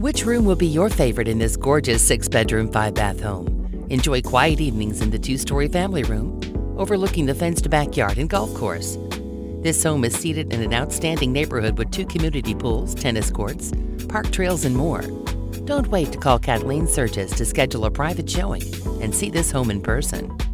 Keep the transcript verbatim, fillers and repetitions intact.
Which room will be your favorite in this gorgeous six-bedroom, five-bath home? Enjoy quiet evenings in the two-story family room, overlooking the fenced backyard and golf course. This home is seated in an outstanding neighborhood with two community pools, tennis courts, park trails, and more. Don't wait to call Kathleen Surges to schedule a private showing and see this home in person.